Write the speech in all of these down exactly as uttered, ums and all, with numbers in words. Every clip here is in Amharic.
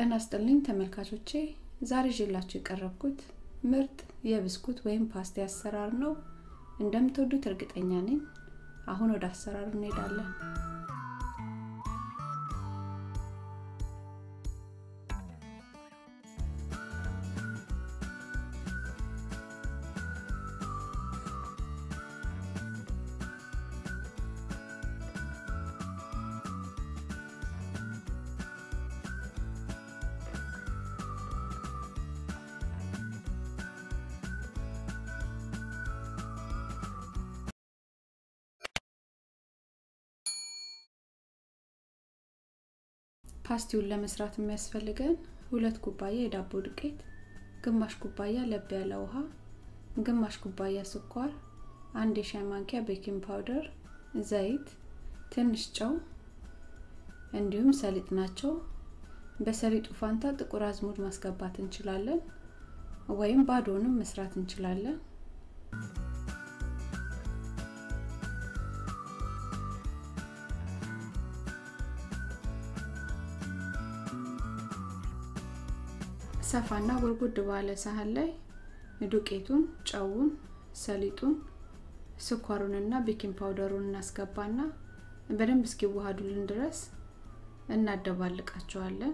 ጤና ይስጥልኝ ተመልካቾቼ ዛሬ ይዤላችሁ የቀረብኩት ምርጥ የብስኩት ወይም ፓስቲ አሰራር ነው እንደምትወዱት እርግጠኛ ነኝ አሁን ወደ አሰራሩ እንሄዳለን ፓስቲውን ለመስራት የሚያስፈልገን ሁለት ኩባያ የዳቦ ዱቄት ግማሽ ኩባያ ለብ ያለ ውሃ ግማሽ ኩባያ ስኳር አንድ የሻይ ማንኪያ ቤኪንግ ፓውደር ዘይት ትንሽ ጨው እንዲሁም ሰሊጥ ናቸው በሰሊጡ ፋንታ ጥቁር አዝሙድ ማስገባት እንችላለን ወይም ባዶንም መስራት እንችላለን ሰፋና ጉርጉድ ባለ ሳህን ላይ ዱቄቱን ጨውን ሰሊጡን ስኳሩንና ቤኪንግ ፓውደሩን እናስገባና በደንብ እስኪዋሃዱልን ድረስ እናደባልቃቸዋለን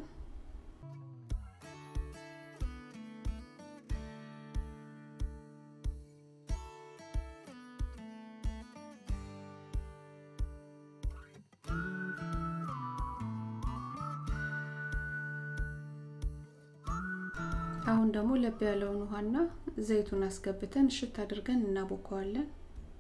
አሁን ደግሞ ለብ ያለውን ውሃና ዘይቱን አስገብተን ሽት አድርገን እናቦካዋለን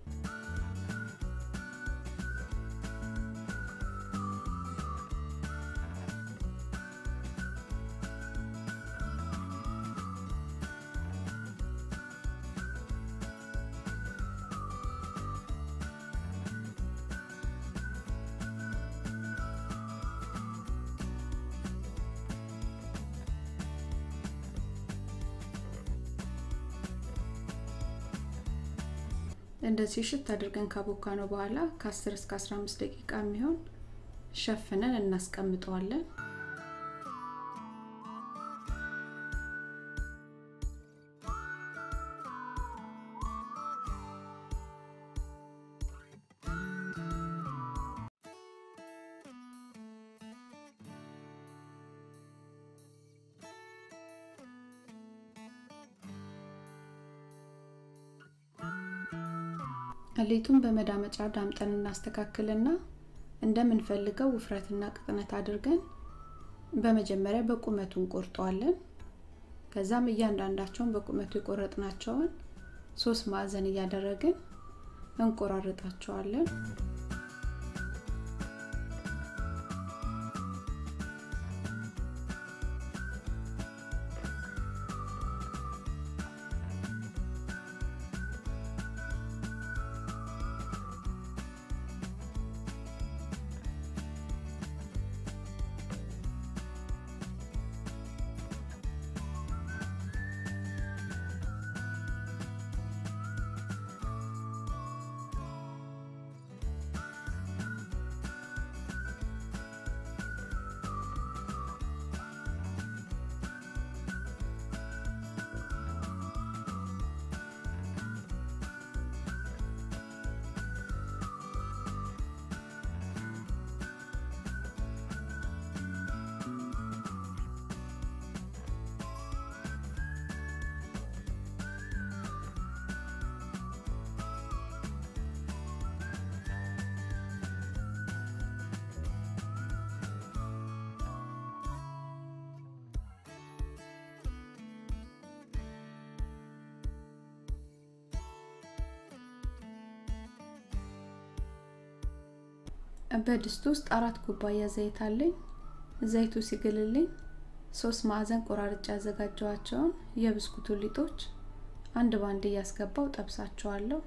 እንደዚህ ሽት አድርገን ካቦካነው በኋላ ከ10 እስከ አስራ አምስት ደቂቃ የሚሆን ሸፍነን እናስቀምጠዋለን ሊጡን በመዳመጫ ዳምጠን እናስተካክልና እንደምንፈልገው ውፍረትና ቅጥነት አድርገን በመጀመሪያ በቁመቱ እንቆርጠዋለን ከዛም እያንዳንዳቸውን በቁመቱ የቆረጥናቸውን ሶስት ማዕዘን እያደረግን እንቆራርጣቸዋለን በድስት ውስጥ አራት ኩባያ ዘይት አለኝ ዘይቱ ሲግልልኝ ሶስት ማዕዘን ቆራርጬ አዘጋጀዋቸውን የብስኩት ሊጦች አንድ ባንድ ያስገባው ጠብሳቸዋለሁ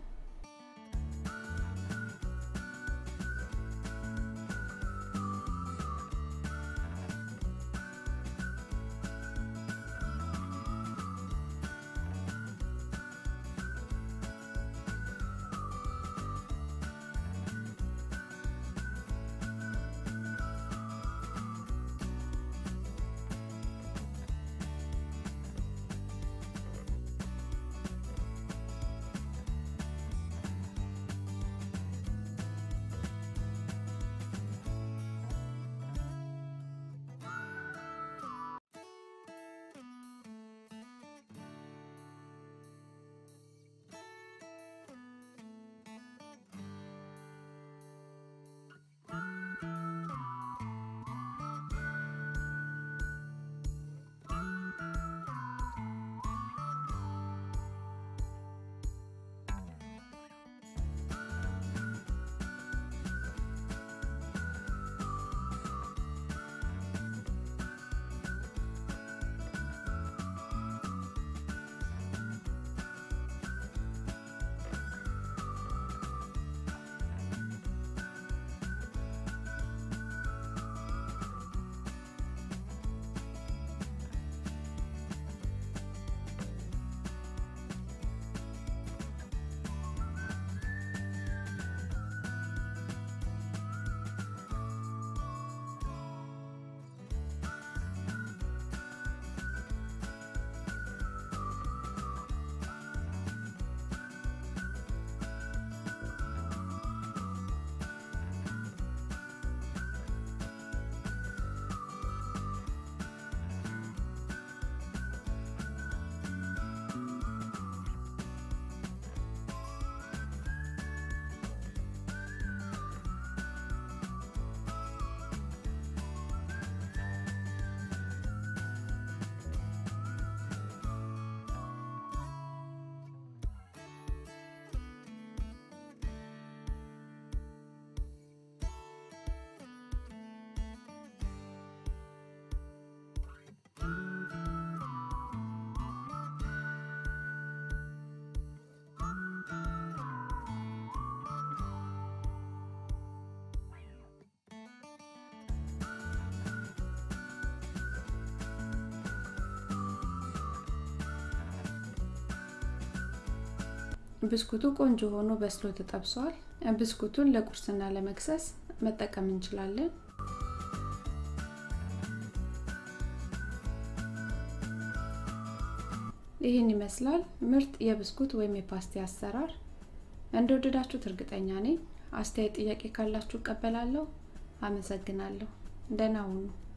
ብስኩቱ ቆንጆ ሆኖ በስሎ ተጠብሷል። ብስኩቱን ለቁርስና ለመክሰስ መጠቀም እንችላለን። ይሄን ይመስላል ምርጥ የብስኩት ወይም የፓስቲ አሰራር። እንደወደዳችሁት እርግጠኛ ነኝ። አስተያየት ጥያቄ ካላችሁ እቀበላለሁ። አመሰግናለሁ። ደህና ሁኑ።